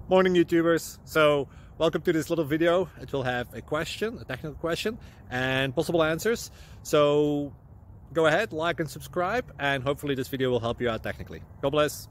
Morning YouTubers. So welcome to this little video. It will have a question, a technical question, and possible answers. So go ahead, like and subscribe, and hopefully this video will help you out technically. God bless.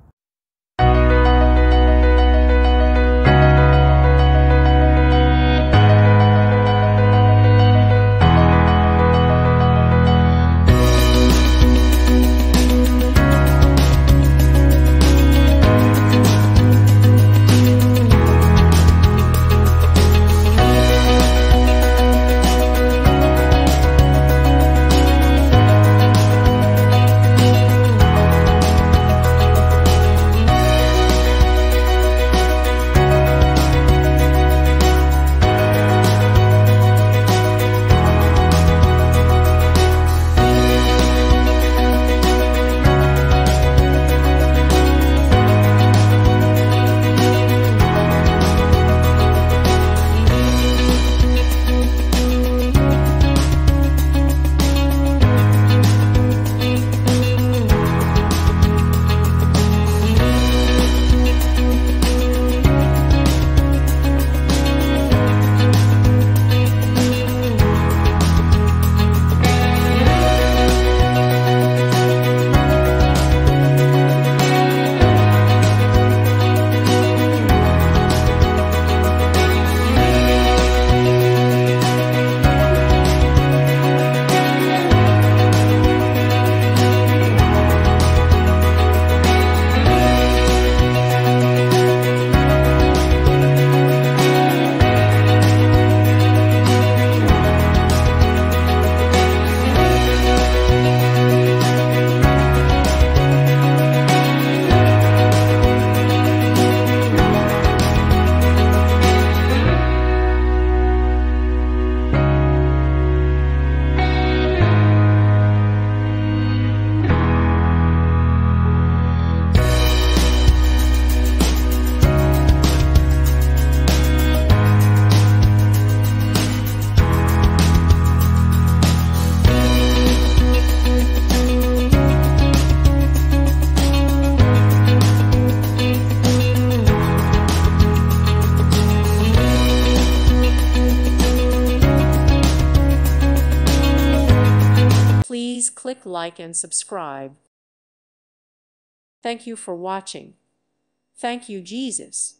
Please click like and subscribe. Thank you for watching. Thank you, Jesus.